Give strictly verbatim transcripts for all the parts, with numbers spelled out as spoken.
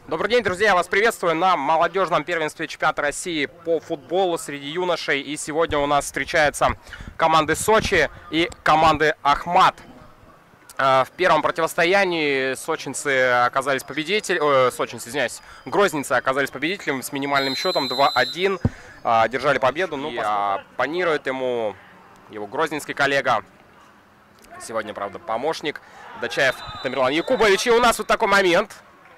Добрый день, друзья! Я вас приветствую на молодежном первенстве чемпионата России по футболу среди юношей. И сегодня у нас встречаются команды Сочи и команды Ахмат. В первом противостоянии сочинцы оказались победителями, сочинцы, извиняюсь, грозницы оказались победителем с минимальным счетом два один. Держали победу, ну, и оппонирует ему его грозненский коллега. Сегодня, правда, помощник Дачаев Тамерлан Якубович. И у нас вот такой момент.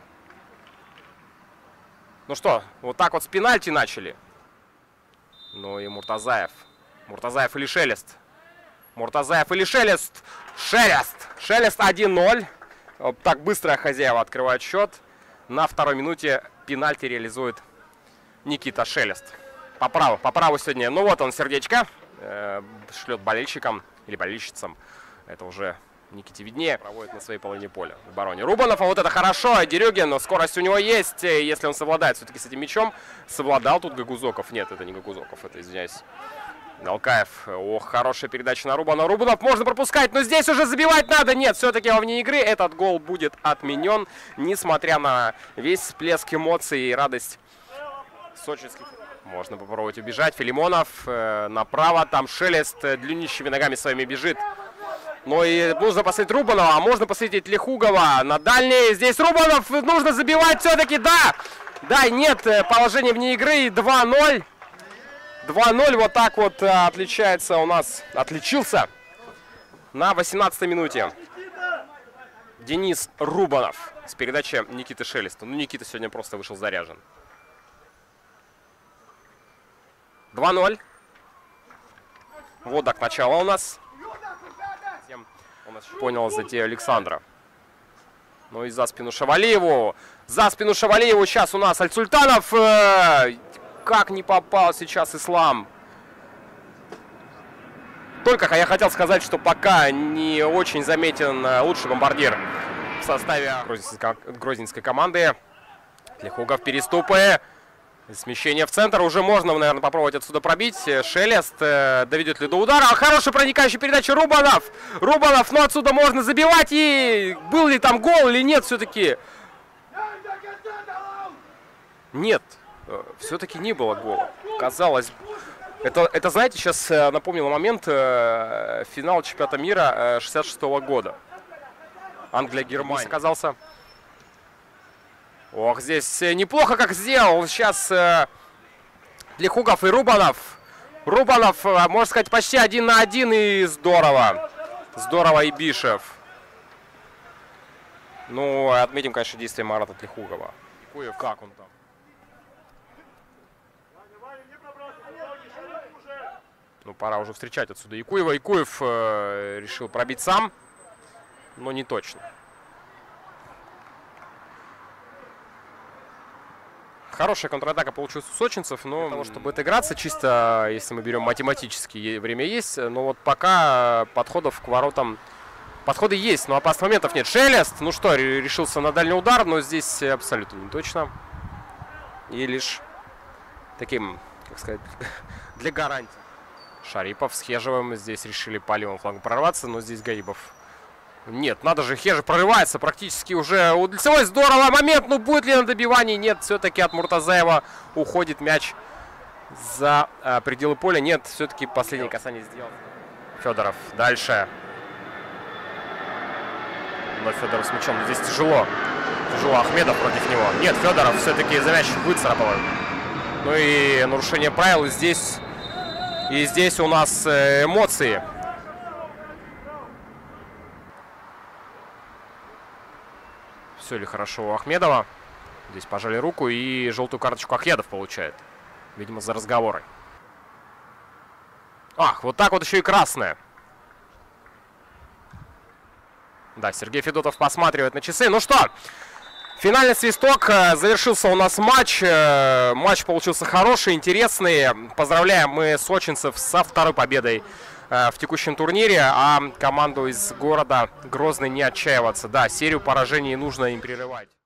Ну что, вот так вот с пенальти начали. Ну и Муртазаев. Муртазаев или Шелест? Муртазаев или Шелест? Шелест! Шелест один ноль. Так быстро хозяева открывают счет. На второй минуте пенальти реализует Никита Шелест. По праву, по праву сегодня. Ну вот он, сердечко. Э, шлет болельщикам или болельщицам. Это уже Никите виднее. Проводит на своей половине поля в обороне Рубанов. А вот это хорошо. Дерюгин, но скорость у него есть. Если он совладает все-таки с этим мячом. Совладал тут Гагузоков. Нет, это не Гагузоков. Это, извиняюсь, Галкаев. Ох, хорошая передача на Рубанова. Рубанов можно пропускать, но здесь уже забивать надо. Нет, все-таки во вне игры этот гол будет отменен. Несмотря на весь всплеск эмоций и радость сочинских. Можно попробовать убежать. Филимонов э, направо. Там Шелест длиннющими ногами своими бежит. Ну и нужно посмотреть Рубанова, а можно посмотреть Лихугова на дальней. Здесь Рубанов, нужно забивать все-таки, да! Да, нет, положение вне игры, два ноль. два ноль, вот так вот отличается у нас, отличился на восемнадцатой минуте Денис Рубанов с передачи Никиты Шелеста. Ну, Никита сегодня просто вышел заряжен. два ноль. Вот так начало у нас. Он понял затею Александра. Ну и за спину Шавалиеву. За спину Шавалиеву сейчас у нас Альцультанов. Э, как не попал сейчас Ислам. Только я хотел сказать, что пока не очень заметен лучший бомбардир в составе грозненской, грозненской команды. Лихугов, переступы. Смещение в центр. Уже можно, наверное, попробовать отсюда пробить. Шелест э, доведет ли до удара. Хорошая проникающая передача Рубанов. Рубанов, но отсюда можно забивать. И был ли там гол или нет все-таки? Нет. Все-таки не было гола. Казалось. Это, это знаете, сейчас напомнил момент э, финала чемпионата мира э, шестьдесят шестого года. Англия-Германия. Оказался. Ох, здесь неплохо как сделал сейчас э, Лихугов и Рубанов. Рубанов, э, можно сказать, почти один на один, и здорово. Здорово и Бишев. Ну, отметим, конечно, действие Марата Лихугова. Икуев, как он там? Ну, пора уже встречать отсюда Икуева. Икуев э, решил пробить сам, но не точно. Хорошая контратака получилась у сочинцев, но для того, чтобы отыграться, чисто, если мы берем математически, время есть. Но вот пока подходов к воротам... Подходы есть, но опасных моментов нет. Шелест, ну что, решился на дальний удар, но здесь абсолютно не точно. И лишь таким, как сказать, для гарантии. Шарипов с Хежевым здесь решили по левому флангу прорваться, но здесь Гаибов... Нет, надо же, Хежев прорывается практически уже. У лицевой здорово момент, ну будет ли на добивании? Нет, все-таки от Муртазаева уходит мяч за а, пределы поля. Нет, все-таки последнее касание сделал Федоров. Дальше. Но Федоров с мячом. Здесь тяжело. Тяжело Ахмедов против него. Нет, Федоров все-таки за мяч выцарапал. Ну и нарушение правил здесь. И здесь у нас эмоции. Все ли хорошо у Ахмедова. Здесь пожали руку, и желтую карточку Ахедов получает. Видимо, за разговоры. Ах, вот так вот еще и красная. Да, Сергей Федотов посматривает на часы. Ну что, финальный свисток. Завершился у нас матч. Матч получился хороший, интересный. Поздравляем мы сочинцев со второй победой в текущем турнире, а команду из города Грозный не отчаиваться. Да, серию поражений нужно им прерывать.